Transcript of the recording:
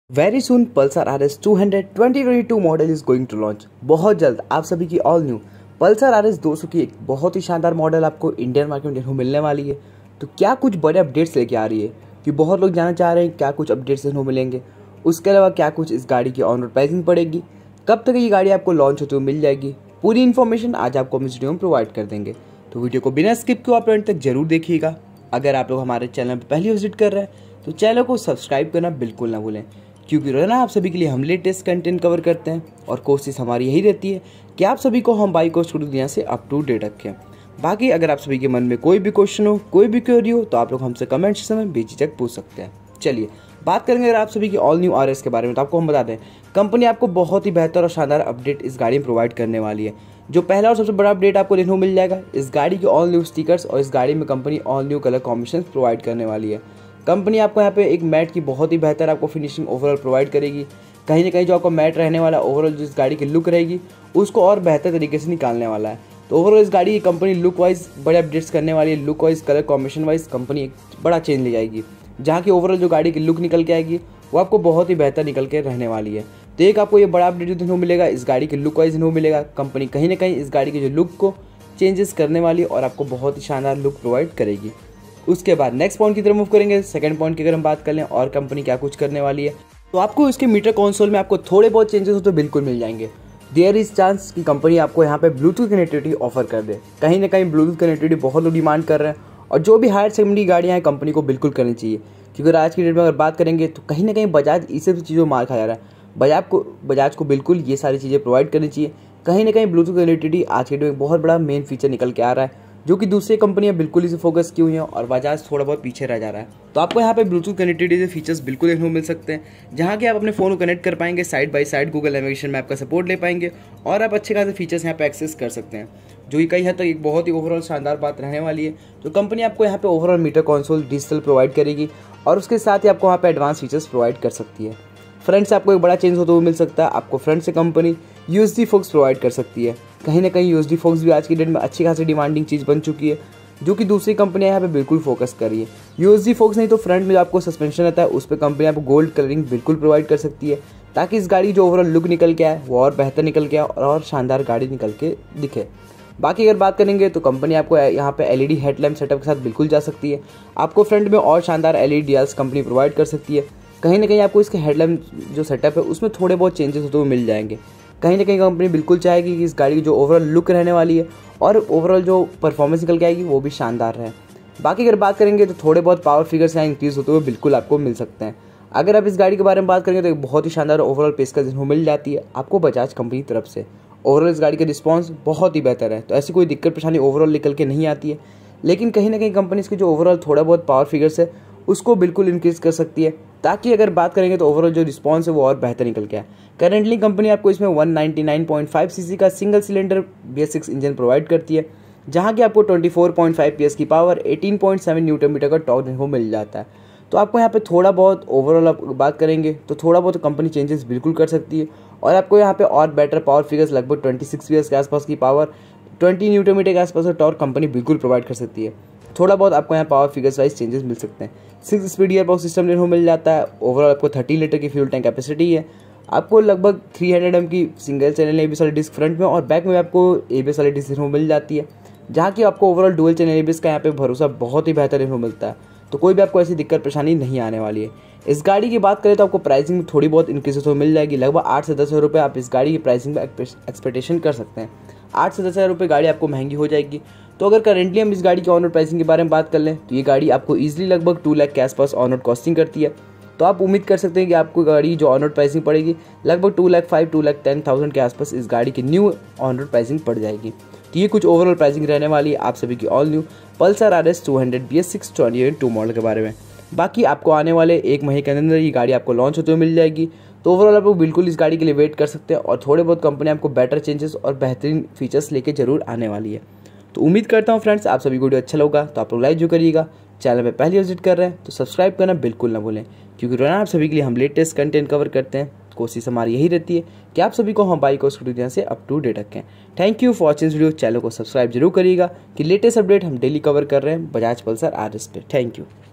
Very soon Pulsar RS 200 2022 model is going to launch. बहुत जल्द आप सभी की ऑल न्यू पल्सर RS 200 की एक बहुत ही शानदार मॉडल आपको इंडियन मार्केट में मिलने वाली है। तो क्या कुछ बड़े अपडेट्स लेके आ रही है कि बहुत लोग जानना चाह रहे हैं क्या कुछ अपडेट्स देखने को मिलेंगे। उसके अलावा क्या कुछ इस गाड़ी की ऑन रोड प्राइसिंग पड़ेगी, कब तक ये गाड़ी आपको लॉन्च होते हुए मिल जाएगी, पूरी इन्फॉर्मेशन आज आपको हम इस वीडियो में प्रोवाइड कर देंगे। तो वीडियो को बिना स्किप किए आप एंड तक जरूर देखिएगा। अगर आप लोग हमारे चैनल पर पहली विजिट कर रहे हैं तो चैनल को सब्सक्राइब करना बिल्कुल ना भूलें, क्योंकि रोजाना आप सभी के लिए हम लेटेस्ट कंटेंट कवर करते हैं और कोशिश हमारी यही रहती है कि आप सभी को हम बाइक और स्कूटर दुनिया से अप टू डेट रखें। बाकी अगर आप सभी के मन में कोई भी क्वेश्चन हो, कोई भी क्वेरी हो, तो आप लोग हमसे कमेंट सेक्शन में बेझिझक पूछ सकते हैं। चलिए बात करेंगे अगर आप सभी की ऑल न्यू RS के बारे में, तो आपको हम बता दें कंपनी आपको बहुत ही बेहतर और शानदार अपडेट इस गाड़ी में प्रोवाइड करने वाली है। जो पहला और सबसे बड़ा अपडेट आपको देखने को मिल जाएगा, इस गाड़ी के ऑल न्यू स्टिकर्स और इस गाड़ी में company all new colour combination provide करने वाली है। कंपनी आपको यहाँ पे एक मैट की बहुत ही बेहतर आपको फिनिशिंग ओवरऑल प्रोवाइड करेगी। कहीं ना कहीं जो आपको मैट रहने वाला ओवरऑल जो इस गाड़ी की लुक रहेगी उसको और बेहतर तरीके से निकालने वाला है। तो ओवरऑल इस गाड़ी की कंपनी लुक वाइज बड़े अपडेट्स करने वाली है। Look wise, colour combination wise company एक बड़ा चेंज ले जाएगी, जहाँ की ओवरऑल जो गाड़ी की लुक निकल के आएगी वो आपको बहुत ही बेहतर निकल के रहने वाली है। तो एक आपको ये बड़ा अपडेट जो देखने को मिलेगा, इस गाड़ी की लुक वाइज देखने को मिलेगा। कंपनी कहीं ना कहीं इस गाड़ी की जो लुक को चेंजेस करने वाली है और आपको बहुत ही शानदार लुक प्रोवाइड करेगी। उसके बाद नेक्स्ट पॉइंट की तरफ मूव करेंगे। सेकंड पॉइंट की अगर हम बात कर लें और कंपनी क्या कुछ करने वाली है, तो आपको इसके मीटर कंसोल में आपको थोड़े बहुत चेंजेस हो तो बिल्कुल मिल जाएंगे। देयर इज चांस कि कंपनी आपको यहाँ पे ब्लूटूथ कनेक्टिविटी ऑफर कर दे। कहीं ना कहीं ब्लूटूथ कनेक्टिविटी बहुत लोग डिमांड कर रहे हैं और जो भी हायर सेगमेंट की गाड़ियाँ हैं कंपनी को बिल्कुल करनी चाहिए, क्योंकि आज की डेट में अगर बात करेंगे तो कहीं ना कहीं बजाज इस सब चीज़ों में मार खा जा रहा है। बजाज को बिल्कुल ये सारी चीज़ें प्रोवाइड करनी चाहिए। कहीं ना कहीं ब्लूटूथ कनेक्टिविटी आज की डेट में बहुत बड़ा मेन फीचर निकल के आ रहा है, जो कि दूसरी कंपनियां बिल्कुल इसे फोकस की हुई हैं और बजाज थोड़ा बहुत पीछे रह जा रहा है। तो आपको यहाँ पे ब्लूटूथ कनेक्टिविटी के फीचर्स बिल्कुल देखने को मिल सकते हैं, जहाँ कि आप अपने फ़ोन को कनेक्ट कर पाएंगे, side by side Google navigation में आपका सपोर्ट ले पाएंगे और आप अच्छे खासे फीचर्स यहाँ पे एक्सेस कर सकते हैं, जो कि कई हद तक एक बहुत ही ओवरऑल शानदार बात रहने वाली है। तो कंपनी आपको यहाँ पे overall meter console digital provide करेगी और उसके साथ ही आपको वहाँ पे एडवांस फीचर्स प्रोवाइड कर सकती है। फ्रंट से आपको एक बड़ा चेंज होता हुआ मिल सकता है। आपको फ्रंट से कंपनी USD फोक्स प्रोवाइड कर सकती है। कहीं ना कहीं USD फोक्स भी आज की डेट में अच्छी खासी डिमांडिंग चीज़ बन चुकी है, जो कि दूसरी कंपनियां यहाँ पे बिल्कुल फोकस कर रही है। USD फोक्स नहीं तो फ्रंट में जो आपको सस्पेंशन रहता है उस पर कंपनी आपको गोल्ड कलरिंग बिल्कुल प्रोवाइड कर सकती है, ताकि इस गाड़ी जो ओवरऑल लुक निकल के आए वो और बेहतर निकल के आए और शानदार गाड़ी निकल के दिखे। बाकी अगर बात करेंगे तो कंपनी आपको यहाँ पे LED हेडलैम्प सेटअप के साथ बिल्कुल जा सकती है। आपको फ्रंट में और शानदार LED डियाल्स कंपनी प्रोवाइड कर सकती है। कहीं ना कहीं आपको इसके हेडलैम्प जो सेटअप है उसमें थोड़े बहुत चेंजेस होते हुए मिल जाएंगे। कहीं ना कहीं कंपनी बिल्कुल चाहेगी कि इस गाड़ी की जो ओवरऑल लुक रहने वाली है और ओवरऑल जो परफॉर्मेंस निकल के आएगी वो भी शानदार रहे। बाकी अगर बात करेंगे तो थोड़े बहुत पावर फिगर्स यहाँ इंक्रीज होते हुए बिल्कुल आपको मिल सकते हैं। अगर आप इस गाड़ी के बारे में बात करेंगे तो एक बहुत ही शानदार ओवरऑल पेशकश मिल जाती है आपको बजाज कंपनी की तरफ से। ओवरऑल इस गाड़ी का रिस्पॉन्स बहुत ही बेहतर है, तो ऐसी कोई दिक्कत परेशानी ओवरऑल निकल के नहीं आती है। लेकिन कहीं ना कहीं कंपनी इसके जो ओवरऑल थोड़ा बहुत पावर फिगर्स है उसको बिल्कुल इंक्रीज कर सकती है, ताकि अगर बात करेंगे तो ओवरऑल जो रिस्पॉन्स है वो और बेहतर निकल के आए। करेंटली कंपनी आपको इसमें 199.5 सीसी का single cylinder BS6 engine provide करती है, जहाँ की आपको 24.5 PS की पावर, 18.7 न्यूटन मीटर का टॉर्क को मिल जाता है। तो आपको यहाँ पे थोड़ा बहुत ओवरऑल आप बात करेंगे तो थोड़ा बहुत कंपनी चेंजेस बिल्कुल कर सकती है और आपको यहाँ पे और बेटर पावर फिगर्स लगभग 26 PS के आसपास की पावर, 20 न्यूटन मीटर के आसपास का टॉर्क कंपनी बिल्कुल प्रोवाइड कर सकती है। थोड़ा बहुत आपको यहाँ पावर फिगर्स वाइज चेंजेस मिल सकते हैं। 6 स्पीड गियर बॉक्स सिस्टम देखने को मिल जाता है। ओवरऑल आपको 30 लीटर की फ्यूल टैंक कैपेसिटी है। आपको लगभग 300 mm की सिंगल चैनल ABS वाली डिस्क फ्रंट में और बैक में आपको ABS वाली डिस्क देखने को मिल जाती है, जहाँ की आपको ओवरऑल डुअल चैनल ABS का यहाँ पे भरोसा बहुत ही बेहतर देखने को मिलता है। तो कोई भी आपको ऐसी दिक्कत परेशानी नहीं आने वाली है। इस गाड़ी की बात करें तो आपको प्राइसिंग में थोड़ी बहुत इंक्रीज तो मिल जाएगी। लगभग 8 से 10 हज़ार रुपये आप इस गाड़ी की प्राइसिंग में एक्सपेक्टेशन कर सकते हैं। 8 से 10 हज़ार रुपये गाड़ी आपको महंगी हो जाएगी। तो अगर करेंटली हम इस गाड़ी की ऑन रोड प्राइसिंग के बारे में बात कर लें तो ये गाड़ी आपको ईजिली लगभग 2 लाख के आसपास ऑन रोड कॉस्टिंग करती है। तो आप उम्मीद कर सकते हैं कि आपको गाड़ी जो ऑन रोड प्राइसिंग पड़ेगी लगभग 2,05,00,000 के आसपास इस गाड़ी की न्यू ऑन रोड प्राइसिंग पड़ जाएगी। तो ये कुछ ओवरऑल प्राइसिंग रहने वाली है आप सभी की all new Pulsar RS 200 BS6 2022 model के बारे में। बाकी आपको आने वाले एक महीने के अंदर ये गाड़ी आपको लॉन्च होते हुए मिल जाएगी। तो ओवरऑल आप लोग बिल्कुल इस गाड़ी के लिए वेट कर सकते हैं और थोड़े बहुत कंपनी आपको बेटर चेंजेस और बेहतरीन फीचर्स लेके जरूर आने वाली है। तो उम्मीद करता हूँ फ्रेंड्स आप सभी को वीडियो अच्छा लगा तो आप लोग लाइक जो करिएगा। चैनल पे पहली विजिट कर रहे हैं तो सब्सक्राइब करना बिल्कुल ना भूलें, क्योंकि रोजाना आप सभी के लिए हम लेटेस्ट कंटेंट कवर करते हैं। कोशिश हमारी यही रहती है कि आप सभी को हम बाइक और स्कूटर से अप टू डेट रखें। Thank you for watching video. Channel को सब्सक्राइब जरूर करिएगा कि लेटेस्ट अपडेट हम डेली कवर कर रहे हैं बजाज पल्सर RS पे। Thank you.